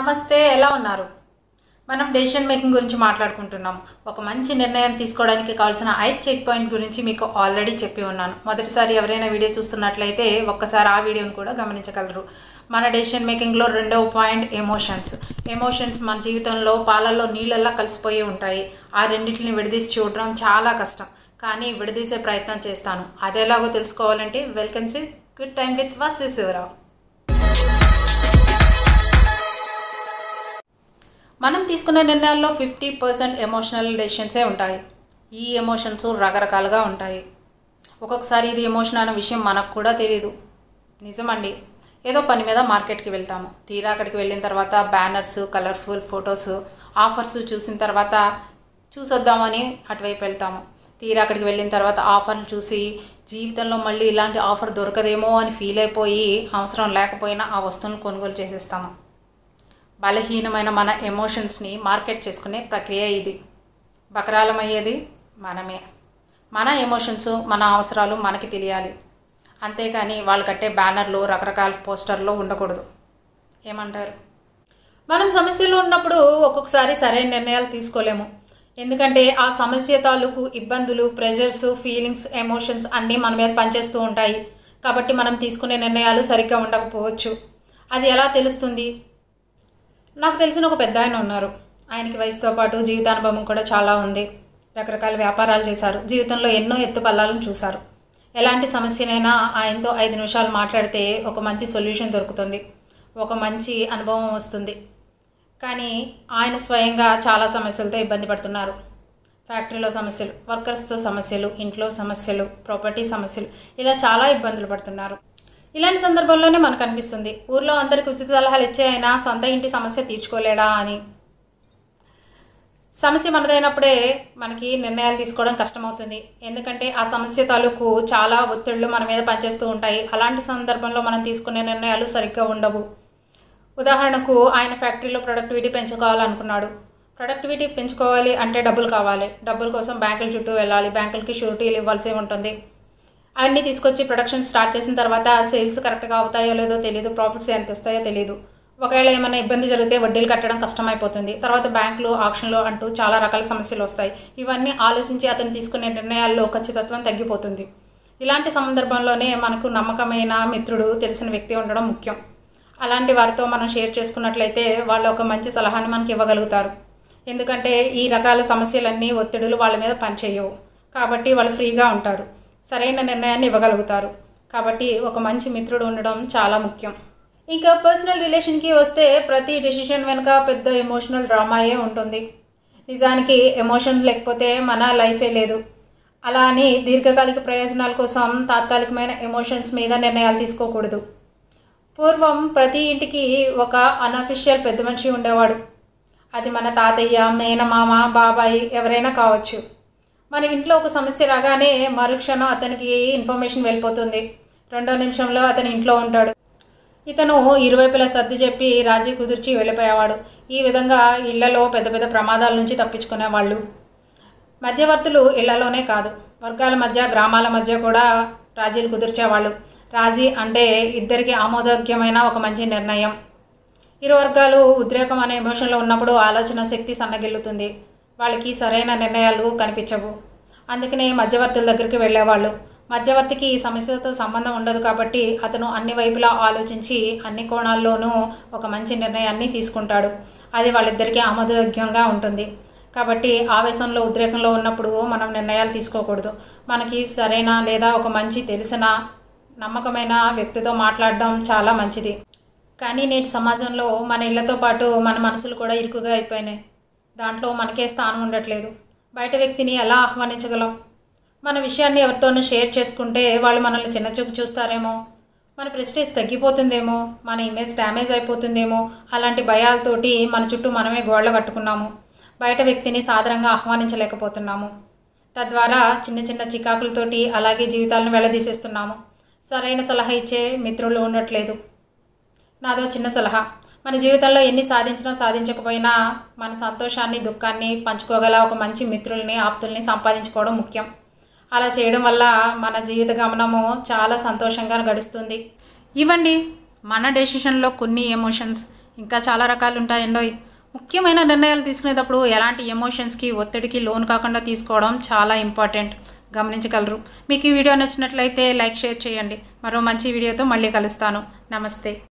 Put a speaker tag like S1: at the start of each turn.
S1: నమస్తే, ఎలా ఉన్నారు? మనం డెసిషన్ మేకింగ్ గురించి మాట్లాడుకుంటున్నాం. ఒక మంచి నిర్ణయం తీసుకోవడానికి కావాల్సిన 5 చెక్ పాయింట్ గురించి మీకు ఆల్రెడీ చెప్పి ఉన్నాను. మొదటిసారి ఎవరైనా వీడియో చూస్తున్నట్లయితే ఒక్కసారి ఆ వీడియోను కూడా గమనించగలరు. మన డెసిషన్ మేకింగ్లో రెండవ పాయింట్ ఎమోషన్స్ మన జీవితంలో పాలల్లో నీళ్ళల్లా కలిసిపోయి ఉంటాయి. ఆ రెండింటిని విడదీసి చూడడం చాలా కష్టం, కానీ విడదీసే ప్రయత్నం చేస్తాను. అదేలాగో తెలుసుకోవాలంటే welcome to good time with Vasavi Sivarao. మనం తీసుకునే నిర్ణయాల్లో 50% ఎమోషనల్ డెసిషన్సే ఉంటాయి. ఈ ఎమోషన్స్ రకరకాలుగా ఉంటాయి. ఒక్కొక్కసారి ఇది ఎమోషన్ అనే విషయం మనకు కూడా తెలియదు. నిజమండి, ఏదో పని మీద మార్కెట్కి వెళ్తాము. తీరా అక్కడికి వెళ్ళిన తర్వాత బ్యానర్స్, కలర్ఫుల్ ఫొటోస్, ఆఫర్స్ చూసిన తర్వాత చూసొద్దామని అటువైపు వెళ్తాము. తీరా అక్కడికి వెళ్ళిన తర్వాత ఆఫర్లు చూసి జీవితంలో మళ్ళీ ఇలాంటి ఆఫర్ దొరకదేమో అని ఫీల్ అయిపోయి అవసరం లేకపోయినా ఆ వస్తువులను కొనుగోలు చేసేస్తాము. బలహీనమైన మన ఎమోషన్స్ని మార్కెట్ చేసుకునే ప్రక్రియ ఇది. బకరాలమయ్యేది మనమే. మన ఎమోషన్స్, మన అవసరాలు మనకి తెలియాలి. అంతేకాని వాళ్ళు కట్టే బ్యానర్లు, రకరకాల పోస్టర్లు ఉండకూడదు. ఏమంటారు? మనం సమస్యలు ఉన్నప్పుడు ఒక్కొక్కసారి సరైన నిర్ణయాలు తీసుకోలేము. ఎందుకంటే ఆ సమస్య తాలూకు ఇబ్బందులు, ప్రెజర్స్, ఫీలింగ్స్, ఎమోషన్స్ అన్నీ మన మీద పనిచేస్తూ ఉంటాయి. కాబట్టి మనం తీసుకునే నిర్ణయాలు సరిగ్గా ఉండకపోవచ్చు. అది ఎలా తెలుస్తుంది? నాకు తెలిసిన ఒక పెద్ద ఆయన ఉన్నారు. ఆయనకి వయసుతో పాటు జీవితానుభవం కూడా చాలా ఉంది. రకరకాల వ్యాపారాలు చేశారు. జీవితంలో ఎన్నో ఎత్తుపల్లాలను చూశారు. ఎలాంటి సమస్యనైనా ఆయనతో 5 నిమిషాలు మాట్లాడితే ఒక మంచి సొల్యూషన్ దొరుకుతుంది, ఒక మంచి అనుభవం వస్తుంది. కానీ ఆయన స్వయంగా చాలా సమస్యలతో ఇబ్బంది పడుతున్నారు. ఫ్యాక్టరీలో సమస్యలు, వర్కర్స్తో సమస్యలు, ఇంట్లో సమస్యలు, ప్రాపర్టీ సమస్యలు, ఇలా చాలా ఇబ్బందులు పడుతున్నారు. ఇలాంటి సందర్భంలోనే మనకు అనిపిస్తుంది, ఊర్లో అందరికి ఉచిత సలహాలు ఇచ్చే అయినా సొంత ఇంటి సమస్య తీర్చుకోలేడా అని. సమస్య మనదైనప్పుడే మనకి నిర్ణయాలు తీసుకోవడం కష్టమవుతుంది. ఎందుకంటే ఆ సమస్య తాలూకు చాలా ఒత్తిళ్లు మన మీద పనిచేస్తూ ఉంటాయి. అలాంటి సందర్భంలో మనం తీసుకునే నిర్ణయాలు సరిగ్గా ఉండవు. ఉదాహరణకు, ఆయన ఫ్యాక్టరీలో ప్రొడక్టివిటీ పెంచుకోవాలనుకున్నాడు. ప్రొడక్టివిటీ పెంచుకోవాలి అంటే డబ్బులు కావాలి. డబ్బుల కోసం బ్యాంకుల చుట్టూ వెళ్ళాలి. బ్యాంకులకి షూరిటీలు ఇవ్వాల్సి ఉంటుంది. అవన్నీ తీసుకొచ్చి ప్రొడక్షన్ స్టార్ట్ చేసిన తర్వాత సేల్స్ కరెక్ట్గా అవుతాయో లేదో తెలియదు, ప్రాఫిట్స్ ఎంత వస్తాయో తెలియదు. ఒకవేళ ఏమైనా ఇబ్బంది జరిగితే వడ్డీలు కట్టడం కష్టమైపోతుంది. తర్వాత బ్యాంకులు, ఆక్షన్లు అంటూ చాలా రకాల సమస్యలు వస్తాయి. ఇవన్నీ ఆలోచించి అతను తీసుకునే నిర్ణయాల్లో ఖచ్చితత్వం తగ్గిపోతుంది. ఇలాంటి సందర్భంలోనే మనకు నమ్మకమైన మిత్రుడు, తెలిసిన వ్యక్తి ఉండడం ముఖ్యం. అలాంటి వారితో మనం షేర్ చేసుకున్నట్లయితే వాళ్ళు ఒక మంచి సలహాని మనకి ఇవ్వగలుగుతారు. ఎందుకంటే ఈ రకాల సమస్యలన్నీ, ఒత్తిడులు వాళ్ళ మీద పనిచేయవు. కాబట్టి వాళ్ళు ఫ్రీగా ఉంటారు, సరైన నిర్ణయాన్ని ఇవ్వగలుగుతారు. కాబట్టి ఒక మంచి మిత్రుడు ఉండడం చాలా ముఖ్యం. ఇంకా పర్సనల్ రిలేషన్కి వస్తే ప్రతి డెసిషన్ వెనుక పెద్ద ఎమోషనల్ డ్రామాయే ఉంటుంది. నిజానికి ఎమోషన్ లేకపోతే మన లైఫే లేదు. అలా అని దీర్ఘకాలిక ప్రయోజనాల కోసం తాత్కాలికమైన ఎమోషన్స్ మీద నిర్ణయాలు తీసుకోకూడదు. పూర్వం ప్రతి ఇంటికి ఒక అన్అఫిషియల్ పెద్ద మనిషి ఉండేవాడు. అది మన తాతయ్య, మేనమామ, బాబాయి ఎవరైనా కావచ్చు. మన ఇంట్లో ఒక సమస్య రాగానే మరుక్షణం అతనికి ఇన్ఫర్మేషన్ వెళ్ళిపోతుంది. 2వ నిమిషంలో అతని ఇంట్లో ఉంటాడు. ఇతను ఇరువైపులా సర్ది చెప్పి రాజీ కుదిర్చి వెళ్ళిపోయేవాడు. ఈ విధంగా ఇళ్లలో పెద్ద పెద్ద ప్రమాదాల నుంచి తప్పించుకునేవాళ్ళు. మధ్యవర్తులు ఇళ్లలోనే కాదు, వర్గాల మధ్య, గ్రామాల మధ్య కూడా రాజీలు కుదిర్చేవాళ్ళు. రాజీ అంటే ఇద్దరికి ఆమోదయోగ్యమైన ఒక మంచి నిర్ణయం. ఇరు వర్గాలు ఉద్రేకం అనే ఎమోషన్లో ఉన్నప్పుడు ఆలోచన శక్తి సన్నగిల్లుతుంది. వాళ్ళకి సరైన నిర్ణయాలు కనిపించవు. అందుకనే మధ్యవర్తుల దగ్గరికి వెళ్ళేవాళ్ళు. మధ్యవర్తికి ఈ సమస్యతో సంబంధం ఉండదు కాబట్టి అతను అన్ని వైపులా ఆలోచించి అన్ని కోణాల్లోనూ ఒక మంచి నిర్ణయాన్ని తీసుకుంటాడు. అది వాళ్ళిద్దరికీ ఆమోదయోగ్యంగా ఉంటుంది. కాబట్టి ఆవేశంలో, ఉద్రేకంలో ఉన్నప్పుడు మనం నిర్ణయాలు తీసుకోకూడదు. మనకి సరైన లేదా ఒక మంచి తెలిసిన నమ్మకమైన వ్యక్తితో మాట్లాడడం చాలా మంచిది. కానీ నేటి సమాజంలో మన ఇళ్లతో పాటు మన మనసులు కూడా ఇరుకుగా అయిపోయినాయి. దాంట్లో మనకే స్థానం ఉండట్లేదు. బయట వ్యక్తిని ఎలా ఆహ్వానించగలం? మన విషయాన్ని ఎవరితోనూ షేర్ చేసుకుంటే వాళ్ళు మనల్ని చిన్నచూపు చూస్తారేమో, మన ప్రెస్టేజ్ తగ్గిపోతుందేమో, మన ఇమేజ్ డ్యామేజ్ అయిపోతుందేమో, అలాంటి భయాలతోటి మన చుట్టూ మనమే గోడలు కట్టుకున్నాము. బయట వ్యక్తిని సాదరంగా ఆహ్వానించలేకపోతున్నాము. తద్వారా చిన్న చిన్న చికాకులతోటి అలాగే జీవితాలను వెళ్ళదీసేస్తున్నాము. సరైన సలహా ఇచ్చే మిత్రులు ఉండట్లేదు. నాదో చిన్న సలహా, మన జీవితంలో ఎన్ని సాధించినా సాధించకపోయినా మన సంతోషాన్ని, దుఃఖాన్ని పంచుకోగల ఒక మంచి మిత్రుల్ని, ఆప్తుల్ని సంపాదించుకోవడం ముఖ్యం. అలా చేయడం వల్ల మన జీవిత గమనము చాలా సంతోషంగా గడుస్తుంది. ఇవ్వండి మన డెసిషన్లో కొన్ని ఎమోషన్స్. ఇంకా చాలా రకాలు ఉంటాయండోయ్. ముఖ్యమైన నిర్ణయాలు తీసుకునేటప్పుడు ఎలాంటి ఎమోషన్స్కి ఒత్తిడికి లోన్ కాకుండా తీసుకోవడం చాలా ఇంపార్టెంట్. గమనించగలరు. మీకు ఈ వీడియో నచ్చినట్లయితే లైక్ షేర్ చేయండి. మరో మంచి వీడియోతో మళ్ళీ కలుస్తాను. నమస్తే.